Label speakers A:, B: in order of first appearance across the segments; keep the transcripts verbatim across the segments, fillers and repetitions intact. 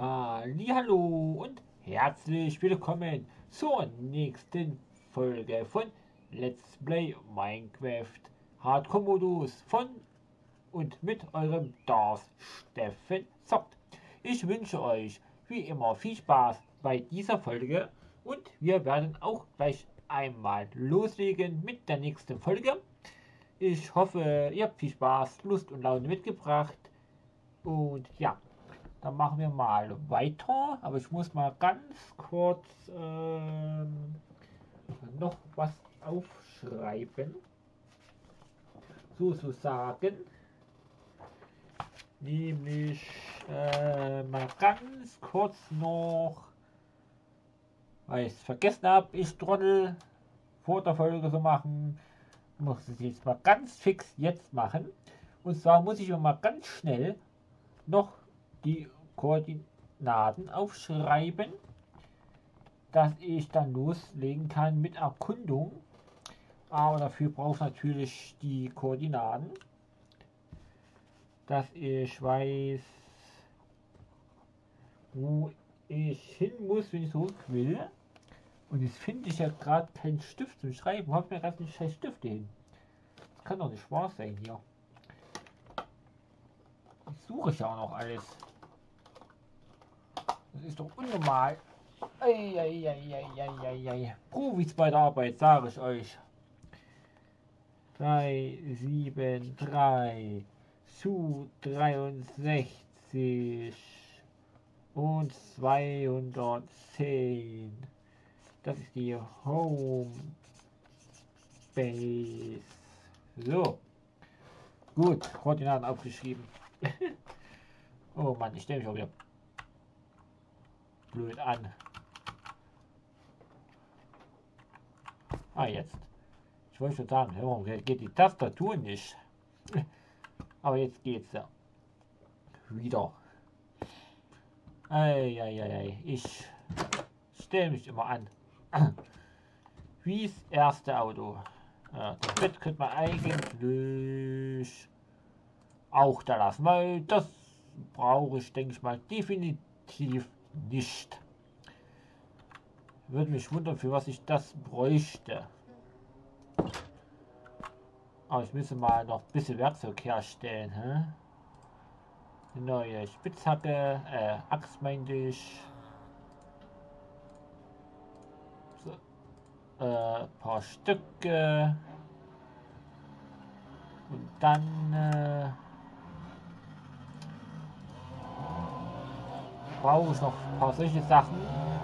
A: Hallihallo und herzlich willkommen zur nächsten Folge von Let's Play Minecraft Hardcore Modus von und mit eurem Darth Steffen Zockt. Ich wünsche euch wie immer viel Spaß bei dieser Folge und wir werden auch gleich einmal loslegen mit der nächsten Folge. Ich hoffe, ihr habt viel Spaß, Lust und Laune mitgebracht und ja. Dann machen wir mal weiter, aber ich muss mal ganz kurz ähm, noch was aufschreiben, sozusagen, nämlich äh, mal ganz kurz noch, weil ich es vergessen habe, ich Trottel, vor der Folge so machen, muss ich jetzt mal ganz fix jetzt machen, und zwar muss ich mal ganz schnell noch die Koordinaten aufschreiben, dass ich dann loslegen kann mit Erkundung. Aber dafür brauche ich natürlich die Koordinaten, dass ich weiß, wo ich hin muss, wenn ich zurück will. Und jetzt finde ich ja gerade keinen Stift zum Schreiben. Wo habe ich mir gerade einen scheiß Stift hin? Das kann doch nicht wahr sein hier. Jetzt suche ich ja auch noch alles. Das ist doch unnormal. Eieieiei. Profis bei der Arbeit, sage ich euch. drei sieben drei zu dreiundsechzig und zweihundertzehn. Das ist die Homebase. So. Gut, Koordinaten aufgeschrieben. Oh Mann, ich stelle mich auch wieder blöd an. Ah, jetzt. Ich wollte schon sagen, warum geht die Tastatur nicht? Aber jetzt geht's ja. Wieder. Eieiei. Ich stelle mich immer an. Wie das erste Auto. Ja, das Bett könnte man eigentlich auch da lassen, weil das brauche ich, denke ich mal, definitiv nicht. Würde mich wundern, für was ich das bräuchte. Aber ich müsste mal noch ein bisschen Werkzeug herstellen. Hä? Eine neue Spitzhacke, äh, Axt meinte ich. So, äh, paar Stücke. Und dann äh, brauche ich noch ein paar solche Sachen.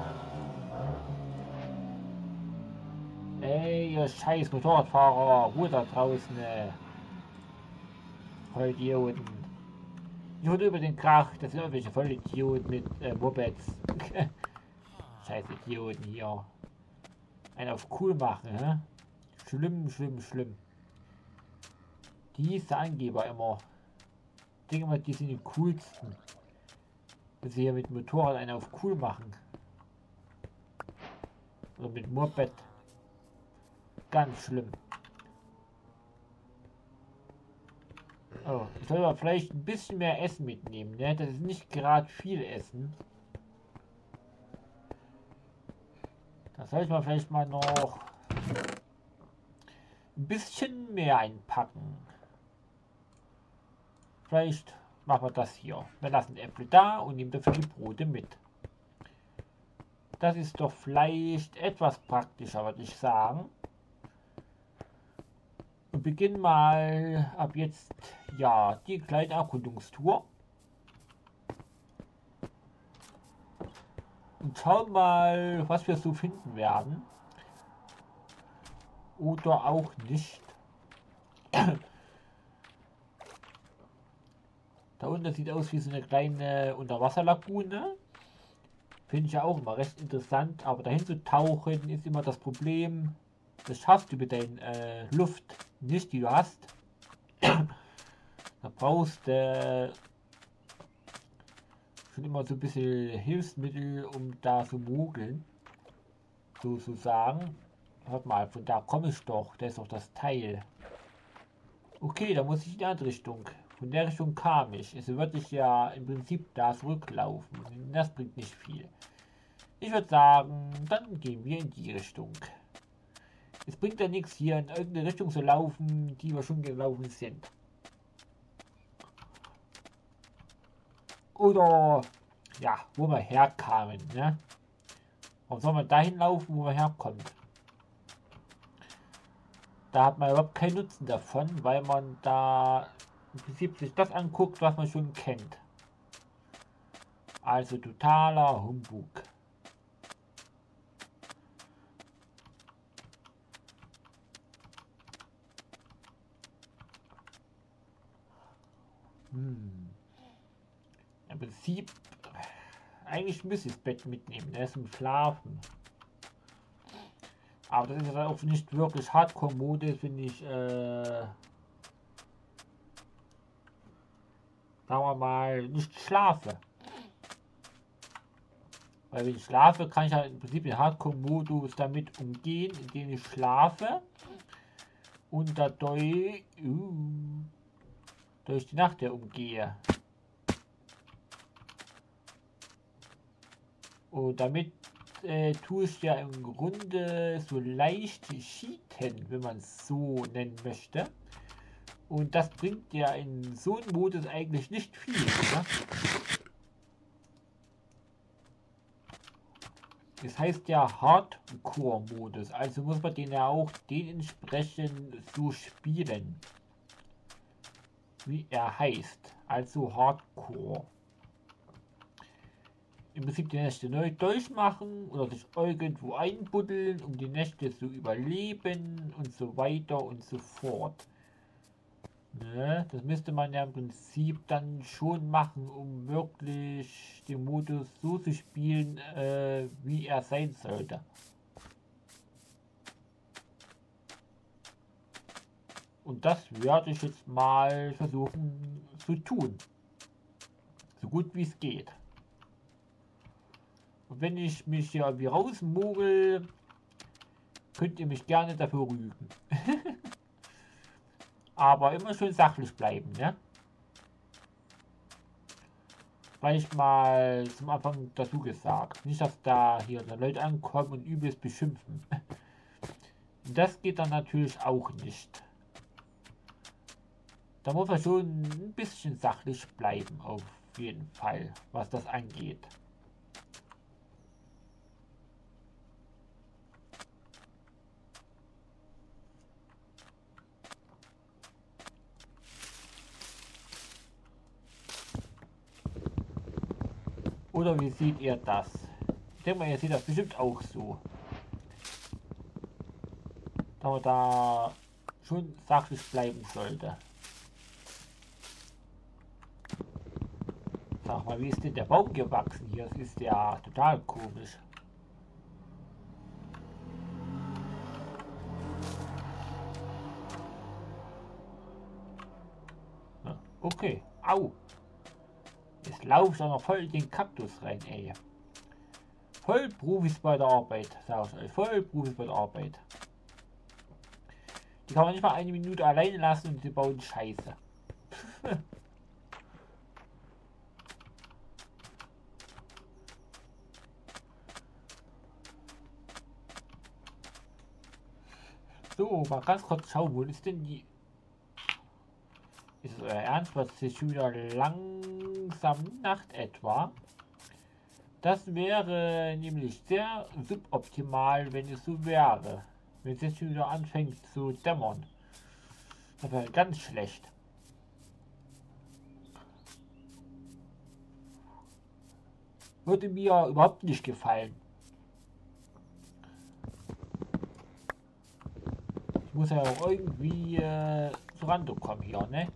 A: Ey, ihr scheiß Motorradfahrer, Ruhe da draußen, äh. Vollidioten. Ich wurde über den Krach, das sind irgendwelche Vollidioten mit äh, Mopeds. Scheiß Idioten hier. Einen auf cool machen, hä? Schlimm, schlimm, schlimm. Diese Angeber immer. Ich denke mal, die sind die coolsten. Wenn sie hier mit Motorrad einen auf cool machen. Oder mit Moped. Ganz schlimm. Oh, ich soll aber vielleicht ein bisschen mehr Essen mitnehmen, ne? Das ist nicht gerade viel Essen. Da soll ich mal vielleicht mal noch ein bisschen mehr einpacken. Vielleicht machen wir das hier. Wir lassen Äpfel da und nehmen dafür die Brote mit. Das ist doch vielleicht etwas praktischer, würde ich sagen. Und beginnen mal ab jetzt ja die kleine Erkundungstour. Und schauen mal, was wir so finden werden. Oder auch nicht. Da unten sieht aus wie so eine kleine Unterwasserlagune. Finde ich ja auch immer recht interessant. Aber dahin zu tauchen ist immer das Problem. Das schaffst du mit deiner äh, Luft nicht, die du hast. Da brauchst du äh, schon immer so ein bisschen Hilfsmittel, um da zu mogeln. Sozusagen. Hört mal, von da komme ich doch. Da ist doch das Teil. Okay, da muss ich in die andere Richtung. Von der Richtung kam ich. Also würde ich ja im Prinzip da zurücklaufen. Das bringt nicht viel. Ich würde sagen, dann gehen wir in die Richtung. Es bringt ja nichts, hier in irgendeine Richtung zu laufen, die wir schon gelaufen sind. Oder, ja, wo wir herkamen, ne? Warum soll man dahin laufen, wo wir herkommen? Da hat man überhaupt keinen Nutzen davon, weil man da im Prinzip sich das anguckt, was man schon kennt. Also totaler Humbug. Hm. Im Prinzip, eigentlich müsste ich das Bett mitnehmen, ne, zum Schlafen. Aber das ist ja auch nicht wirklich Hardcore-Mode, finde ich, äh, sagen wir mal, nicht schlafe. Weil wenn ich schlafe, kann ich ja im Prinzip den Hardcore-Modus damit umgehen, indem ich schlafe und dadurch uh, durch die Nacht ja umgehe. Und damit äh, tue ich ja im Grunde so leicht cheaten, wenn man es so nennen möchte. Und das bringt ja in so einem Modus eigentlich nicht viel. Ne? Das heißt ja Hardcore-Modus, also muss man den ja auch dementsprechend so spielen, wie er heißt, also Hardcore. Im Prinzip die Nächte neu durchmachen oder sich irgendwo einbuddeln, um die Nächte zu überleben und so weiter und so fort. Ne? Das müsste man ja im Prinzip dann schon machen, um wirklich den Modus so zu spielen, äh, wie er sein sollte. Und das werde ich jetzt mal versuchen zu tun. So gut wie es geht. Und wenn ich mich hier irgendwie rausmogel, könnt ihr mich gerne dafür rügen. Aber immer schön sachlich bleiben, ne? Weil ich mal zum Anfang dazu gesagt. Nicht, dass da hier Leute ankommen und übelst beschimpfen. Das geht dann natürlich auch nicht. Da muss man schon ein bisschen sachlich bleiben, auf jeden Fall, was das angeht. Oder wie seht ihr das? Ich denke mal, ihr seht das bestimmt auch so. Da man da schon sachlich bleiben sollte. Sag mal, wie ist denn der Baum gewachsen hier? Das ist ja total komisch. Ja, okay, au. Jetzt laufe ich auch noch voll in den Kaktus rein, ey. Voll Profis bei der Arbeit, sag ich euch. Voll Profis bei der Arbeit. Die kann man nicht mal eine Minute alleine lassen und sie bauen Scheiße. So, mal ganz kurz schauen, wo ist denn die... Ist es euer Ernst? Was ist jetzt schon wieder langsam Nacht etwa? Das wäre nämlich sehr suboptimal, wenn es so wäre. Wenn es jetzt schon wieder anfängt zu dämmern. Das wäre ganz schlecht. Würde mir überhaupt nicht gefallen. Ich muss ja auch irgendwie äh, zur Rande kommen hier, ne?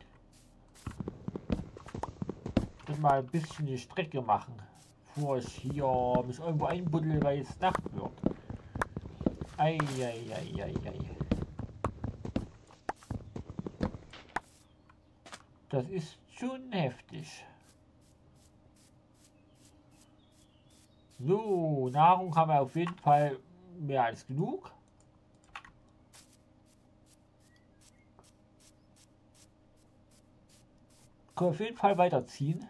A: Und mal ein bisschen die Strecke machen, bevor ich hier mich irgendwo einbuddel, weil es Nacht wird. Eieieiei. Das ist schon heftig. So, Nahrung haben wir auf jeden Fall mehr als genug. können auf jeden Fall weiterziehen.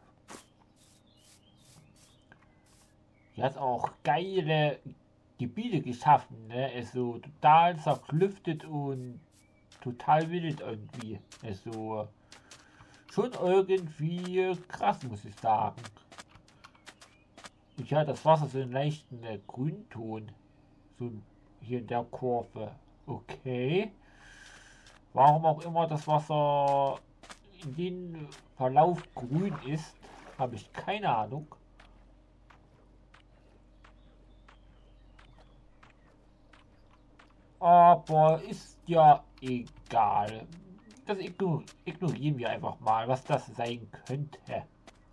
A: Die hat auch geile Gebiete geschaffen, ne? Es ist so total zerklüftet und total wild irgendwie. Es ist so schon irgendwie krass, muss ich sagen. Und ja, das Wasser so einen leichten äh, Grünton. So hier in der Kurve. Okay. Warum auch immer das Wasser in den Verlauf grün ist, habe ich keine Ahnung. Aber ist ja egal. Das ignorieren wir einfach mal, was das sein könnte.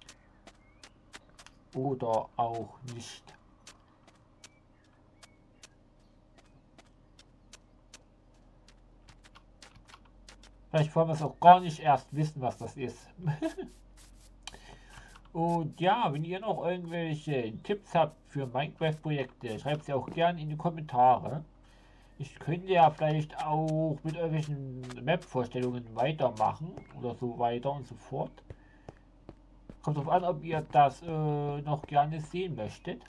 A: Oder auch nicht. Vielleicht wollen wir es auch gar nicht erst wissen, was das ist. Und ja, wenn ihr noch irgendwelche Tipps habt für Minecraft-Projekte, schreibt sie auch gerne in die Kommentare. Ich könnte ja vielleicht auch mit irgendwelchen Map-Vorstellungen weitermachen oder so weiter und so fort. Kommt drauf an, ob ihr das äh, noch gerne sehen möchtet.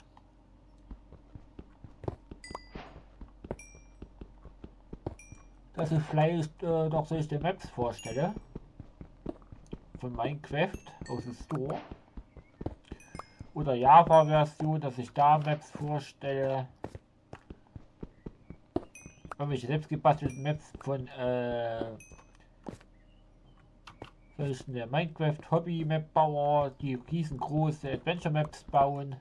A: Dass ich vielleicht äh, noch solche Maps vorstelle. Von Minecraft aus dem Store. Oder Java-Version, dass ich da Maps vorstelle. Irgendwelche selbst gebastelten Maps von äh, solchen der Minecraft Hobby Map Bauer, die riesengroße Adventure Maps bauen.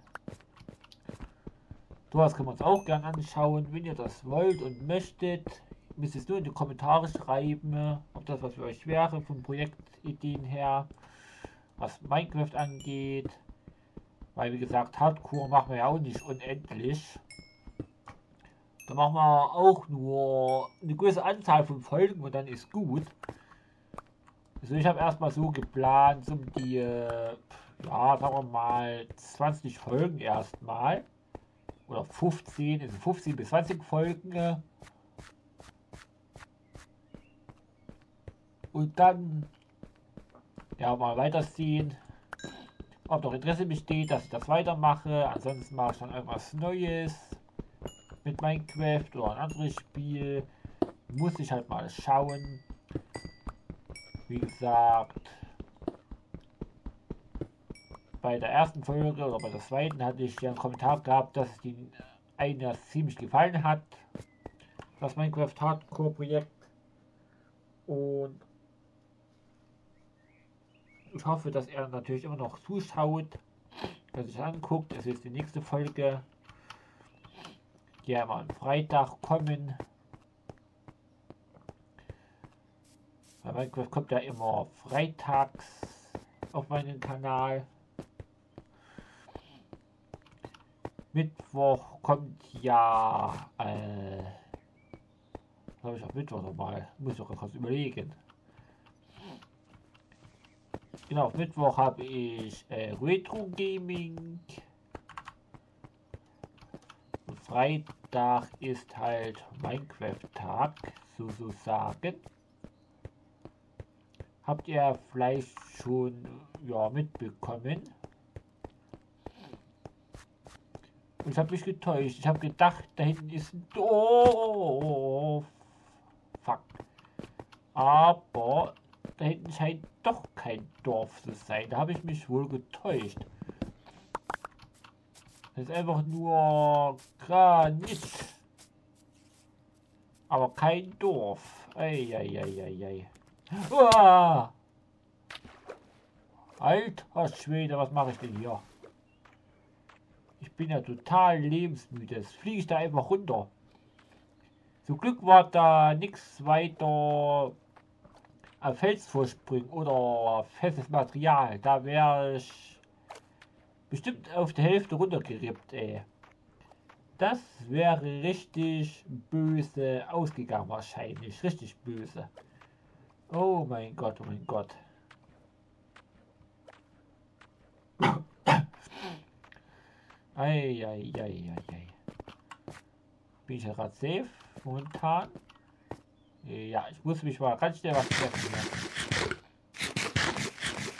A: Sowas können wir uns auch gerne anschauen, wenn ihr das wollt und möchtet. Müsst es nur in die Kommentare schreiben, ob das was für euch wäre, von Projektideen her, was Minecraft angeht. Weil wie gesagt, Hardcore machen wir ja auch nicht unendlich. Da machen wir auch nur eine gewisse Anzahl von Folgen und dann ist gut. Also ich habe erstmal so geplant, um die, ja, sagen wir mal, zwanzig Folgen erstmal. Oder fünfzehn, also fünfzehn bis zwanzig Folgen. Und dann, ja, mal weitersehen, ob noch Interesse besteht, dass ich das weitermache. Ansonsten mache ich dann irgendwas Neues mit Minecraft oder ein anderes Spiel. Muss ich halt mal schauen. Wie gesagt, bei der ersten Folge oder bei der zweiten hatte ich ja einen Kommentar gehabt, dass die eine ziemlich gefallen hat. Das Minecraft Hardcore Projekt. Und ich hoffe, dass er natürlich immer noch zuschaut, dass sich anguckt. Es ist die nächste Folge, die ja immer am Freitag kommen. Bei Minecraft kommt ja immer freitags auf meinen Kanal. Mittwoch kommt ja, äh, habe ich auf Mittwoch nochmal, muss ich auch kurz überlegen. Genau, auf Mittwoch habe ich äh, Retro Gaming. Und Freitag ist halt Minecraft-Tag, sozusagen. Habt ihr vielleicht schon ja, mitbekommen? Und ich habe mich getäuscht. Ich habe gedacht, da hinten ist ein Dorf. Fuck. Aber da hinten scheint doch kein Dorf zu sein. Da habe ich mich wohl getäuscht. Das ist einfach nur Granit. Aber kein Dorf. Eieieiei. Uah! Alter Schwede, was mache ich denn hier? Ich bin ja total lebensmüde. Jetzt fliege ich da einfach runter. Zum Glück war da nichts weiter an Felsvorsprung oder festes Material. Da wäre ich bestimmt auf der Hälfte runtergerippt, ey. Das wäre richtig böse ausgegangen wahrscheinlich. Richtig böse. Oh mein Gott, oh mein Gott. Eieieiei. Bin ich ja gerade safe momentan? Ja, ich muss mich mal ganz schnell was treffen.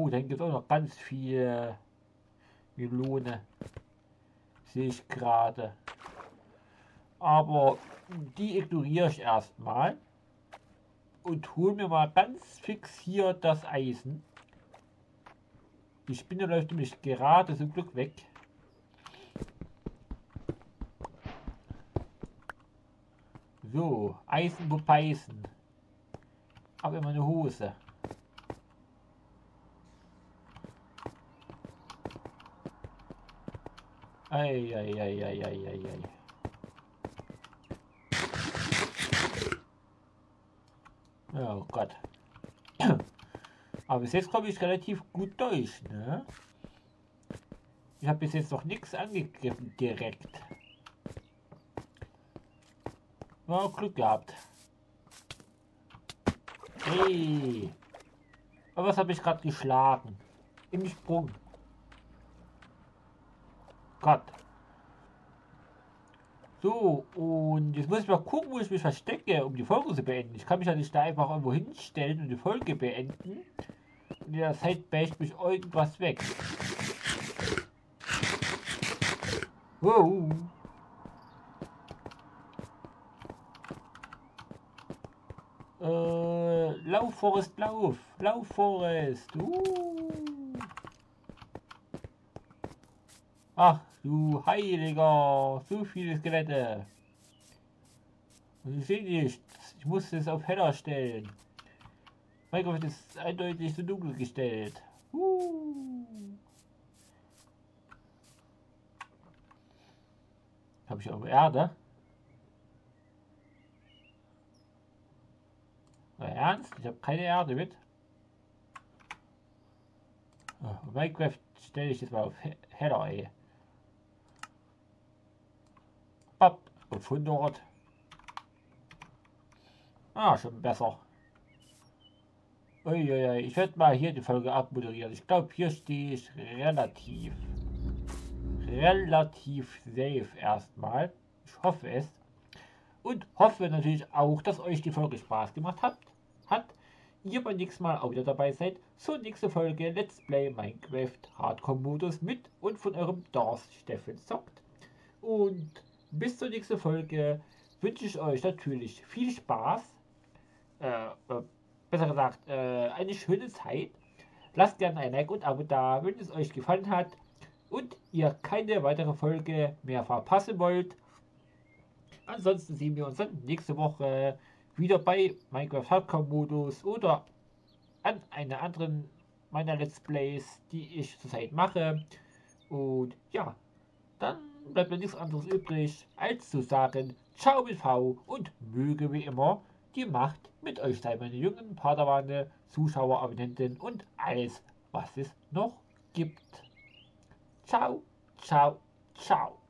A: Oh, dann gibt es auch noch ganz viel Melone. Sehe ich gerade. Aber die ignoriere ich erstmal. Und hole mir mal ganz fix hier das Eisen. Die Spinne läuft nämlich gerade zum Glück weg. So, Eisen wo beißen. Aber immer eine Hose. Eieieiei. Oh Gott. Aber bis jetzt komme ich relativ gut durch, ne? Ich habe bis jetzt noch nichts angegriffen direkt. Oh, Glück gehabt. Hey. Aber was habe ich gerade geschlagen? Im Sprung. Gott. So, und jetzt muss ich mal gucken, wo ich mich verstecke, um die Folge zu beenden. Ich kann mich ja nicht da einfach irgendwo hinstellen und die Folge beenden. Und in der Zeit basht mich irgendwas weg. Wow. Äh, lauf, Forest, lauf. Lauf, Forest. Uh. Ach, du Heiliger. So viele Skelette. Und ich sehe nichts. Ich muss es auf Heller stellen. Minecraft ist eindeutig zu dunkel gestellt. Uh. Habe ich auch Erde? Na, ernst? Ich habe keine Erde mit. Oh, Minecraft stelle ich jetzt mal auf Header, ey. Ab auf hundert. Ah, schon besser. Uiuiui, ich werde mal hier die Folge abmoderieren. Ich glaube, hier stehe ich relativ, relativ safe erstmal. Ich hoffe es. Und hoffe natürlich auch, dass euch die Folge Spaß gemacht hat. hat. Ihr beim nächsten Mal auch wieder dabei seid. Zur nächsten Folge Let's Play Minecraft Hardcore Modus mit und von eurem Dorf Steffen zockt. Und bis zur nächsten Folge wünsche ich euch natürlich viel Spaß. Äh, äh, besser gesagt, äh, eine schöne Zeit. Lasst gerne ein Like und Abo da, wenn es euch gefallen hat und ihr keine weitere Folge mehr verpassen wollt. Ansonsten sehen wir uns dann nächste Woche wieder bei Minecraft Hardcore Modus oder an einer anderen meiner Let's Plays, die ich zurzeit mache. Und ja, dann bleibt mir nichts anderes übrig, als zu sagen, ciao mit V und möge wie immer die Macht mit euch sein, meine jungen Padawane, Zuschauer, Abonnenten und alles, was es noch gibt. Ciao, ciao, ciao.